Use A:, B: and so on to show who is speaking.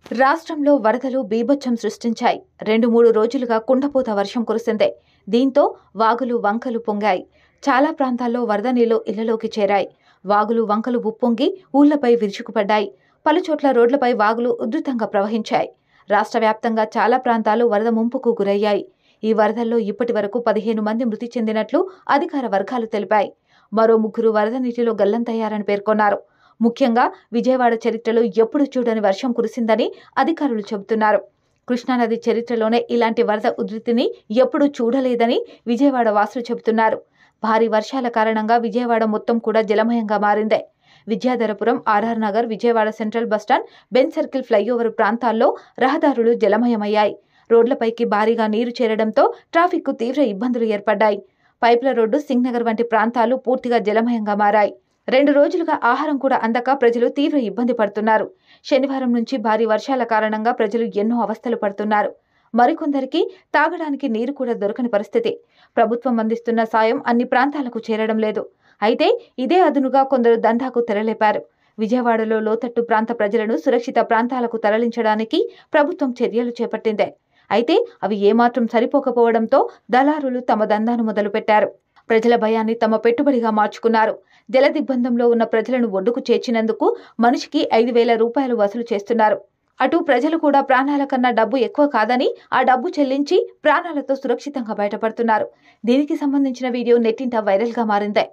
A: రాష్ట్రంలో వరదలు బీభత్సం సృష్టించాయి. 2-3 రోజులుగా కుండపోత వర్షం కురిసింది. దీంతో వాగులు వంకలు పొంగాయి. చాలా ప్రాంతాల్లో వరద నీళ్లు ఇళ్లలోకి చేరాయి. వాగులు వంకలు ఉప్పొంగి ఊళ్లపై విరుచుకుపడ్డాయి. పలుచోట్ల రోడ్లపై వాగులు ఉధృతంగా ప్రవహించాయి. రాష్ట్ర వ్యాప్తంగా చాలా ప్రాంతాలు వరద ముంపుకు గురయ్యాయి. ఈ వరదల్లో ఇప్పటి వరకు 15 మంది మృతి చెందినట్లు అధికార వర్గాలు తెలిపాయి. మరో 3 వరద నీటిలో గల్లంతయ్యారని పేర్కొన్నారు. ముఖ్యంగా విజయవాడ చరిత్రలో ఎప్పుడు చూడని వర్షం కురిసిందని అధికారులు చెబుతున్నారు. కృష్ణానది చరిత్రలోనే ఇలాంటి వరద ఉధృతిని ఎప్పుడూ చూడలేదని విజయవాడ వాసులు చెబుతున్నారు. భారీ వర్షాల కారణంగా విజయవాడ మొత్తం కూడా జలమయంగా మారింది. Vidyadharapuram, RR Nagar, Vijayawada central bus stand, Benz circle flyover ప్రాంతాల్లో రహదారులు జలమయమయ్యాయి. రోడ్లపైకి భారీగా నీరు చేరడంతో ట్రాఫిక్కు తీవ్ర ఇబ్బందులు ఏర్పడ్డాయి. పైప్ల రోడ్డు, సింగ్ నగర్ వంటి ప్రాంతాలు పూర్తిగా జలమయంగా మారాయి. 2 రోజులుగా ఆహారం కూడా అందక ప్రజలు తీవ్ర ఇబ్బంది పడుతున్నారు. శనివారం నుంచి భారీ వర్షాల కారణంగా ప్రజలు ఎన్నో అవస్థలు పడుతున్నారు. మరికొందరికి తాగడానికి నీరు కూడా దొరకని పరిస్థితి. ప్రభుత్వం అందిస్తున్న సాయం అన్ని ప్రాంతాలకు చేరడం లేదు. అయితే ఇదే అదునుగా కొందరు దందాకు తెరలేపారు. విజయవాడలో లోతట్టు ప్రాంత ప్రజలను సురక్షిత ప్రాంతాలకు తరలించడానికి ప్రభుత్వం చర్యలు చేపట్టింది. అయితే అవి ఏమాత్రం సరిపోకపోవడంతో దళారులు తమ దందాను మొదలుపెట్టారు. ప్రజల భయాన్ని తమ పెట్టుబడిగా మార్చుకున్నారు. జల దిగ్బంధంలో ఉన్న ప్రజలను ఒడ్డుకు చేర్చినందుకు మనిషికి 5,000 రూపాయలు వసూలు చేస్తున్నారు. అటు ప్రజలు కూడా ప్రాణాల కన్నా డబ్బు ఎక్కువ కాదని ఆ డబ్బు చెల్లించి ప్రాణాలతో సురక్షితంగా బయటపడుతున్నారు. దీనికి సంబంధించిన వీడియో నెట్టింట వైరల్గా మారింది.